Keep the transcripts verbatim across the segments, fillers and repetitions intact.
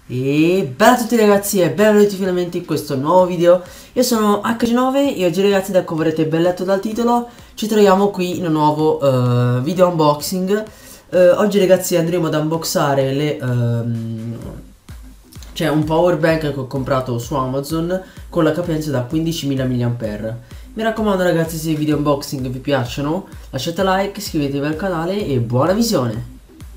E bella a tutti ragazzi e benvenuti finalmente in questo nuovo video. Io sono H G nove e oggi ragazzi, da come avrete ben letto dal titolo, ci troviamo qui in un nuovo uh, video unboxing. uh, Oggi ragazzi andremo ad unboxare le um, cioè un power bank che ho comprato su Amazon con la capienza da quindicimila milliampere. Mi raccomando ragazzi, se i video unboxing vi piacciono lasciate like, iscrivetevi al canale e buona visione.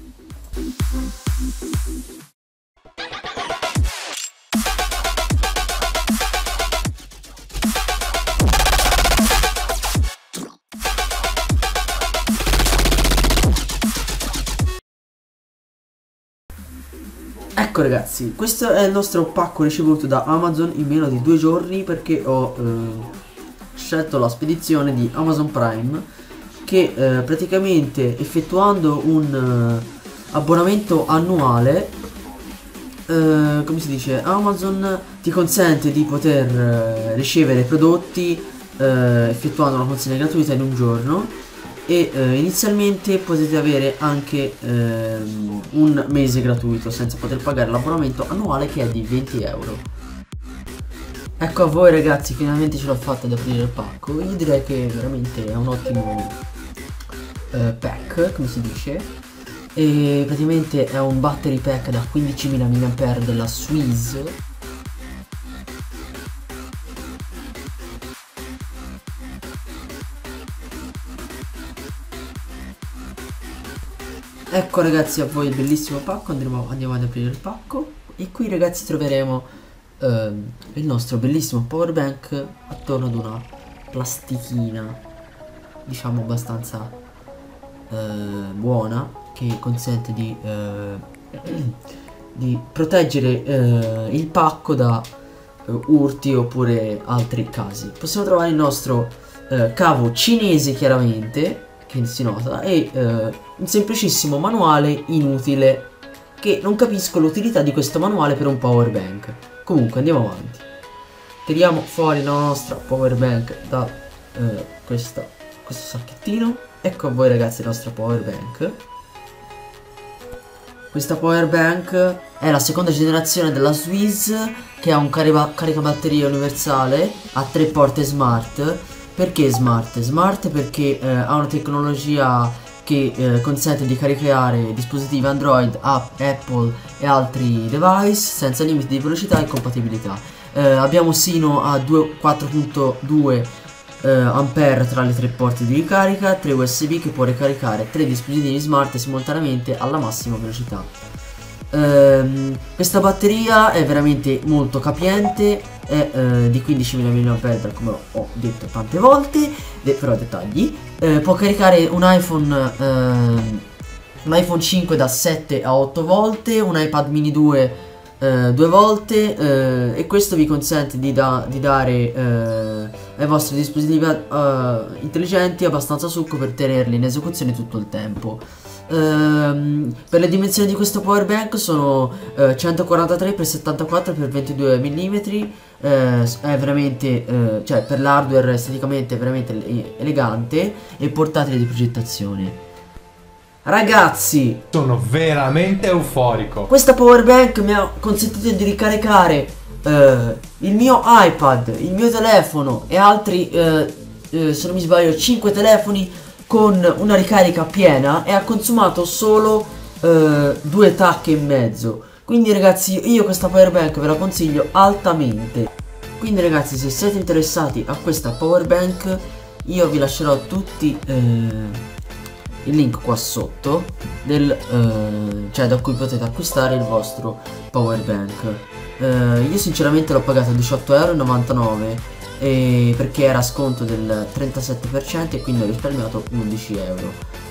Ecco ragazzi, questo è il nostro pacco ricevuto da Amazon in meno di due giorni, perché ho eh, scelto la spedizione di Amazon Prime, che eh, praticamente effettuando un eh, abbonamento annuale, eh, come si dice, Amazon ti consente di poter eh, ricevere prodotti eh, effettuando una consegna gratuita in un giorno. E eh, inizialmente potete avere anche ehm, un mese gratuito senza poter pagare l'abbonamento annuale, che è di venti euro. Ecco a voi ragazzi, finalmente ce l'ho fatta ad aprire il pacco. Io direi che veramente è un ottimo eh, pack, come si dice. E praticamente è un battery pack da quindicimila milliampere della Swiss. Ecco ragazzi a voi il bellissimo pacco, andremo, andiamo ad aprire il pacco. E qui ragazzi troveremo ehm, il nostro bellissimo power bank attorno ad una plastichina, diciamo abbastanza eh, buona, che consente di, eh, di proteggere eh, il pacco da eh, urti oppure altri casi. Possiamo trovare il nostro eh, cavo cinese, chiaramente, che si nota, e eh, un semplicissimo manuale inutile, che non capisco l'utilità di questo manuale per un power bank. Comunque andiamo avanti. Tiriamo fuori la nostra power bank da eh, questa, questo sacchettino. Ecco a voi ragazzi la nostra power bank. Questa power bank è la seconda generazione della Swiss, che ha un carica caricabatteria universale a tre porte smart. Perché smart? Smart perché eh, ha una tecnologia che eh, consente di caricare dispositivi Android, app, Apple e altri device senza limiti di velocità e compatibilità. Eh, abbiamo sino a quattro virgola due eh, ampere tra le tre porte di ricarica, tre U S B che può ricaricare tre dispositivi smart simultaneamente alla massima velocità. Ehm, questa batteria è veramente molto capiente, è eh, di quindicimila milliampere come ho detto tante volte, de però dettagli. Eh, può caricare un iPhone eh, un iPhone cinque da sette a otto volte, un iPad mini due eh, due volte, eh, e questo vi consente di, da di dare eh, ai vostri dispositivi eh, intelligenti abbastanza succo per tenerli in esecuzione tutto il tempo. Um, per le dimensioni di questo power bank sono uh, centoquarantatré per settantaquattro per ventidue millimetri. uh, È veramente, uh, cioè per l'hardware esteticamente è veramente elegante e portatile di progettazione. Ragazzi, sono veramente euforico. questa power bank mi ha consentito di ricaricare uh, il mio iPad, il mio telefono e altri, uh, uh, se non mi sbaglio, cinque telefoni con una ricarica piena, e ha consumato solo eh, due tacche e mezzo. Quindi ragazzi, io questa power bank ve la consiglio altamente. Quindi ragazzi, se siete interessati a questa power bank, io vi lascerò tutti eh, il link qua sotto del, eh, cioè da cui potete acquistare il vostro power bank. eh, Io sinceramente l'ho pagato diciotto e novantanove euro, e perché era sconto del trentasette per cento, e quindi ho risparmiato undici euro.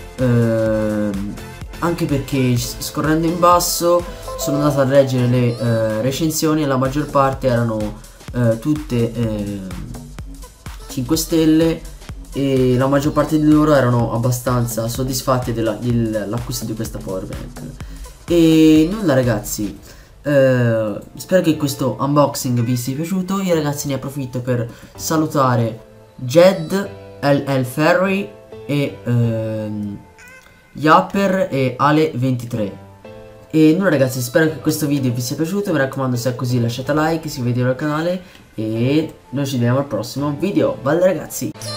Ehm, anche perché scorrendo in basso sono andato a leggere le eh, recensioni, e la maggior parte erano eh, tutte eh, cinque stelle, e la maggior parte di loro erano abbastanza soddisfatti dell'acquisto di questa power bank. E nulla ragazzi, Uh, spero che questo unboxing vi sia piaciuto. Io ragazzi ne approfitto per salutare Jed, L L Ferry e uh, Yapper e Ale ventitré. E nulla ragazzi, spero che questo video vi sia piaciuto, mi raccomando se è così lasciate like, iscrivetevi al canale e noi ci vediamo al prossimo video. Bye ragazzi!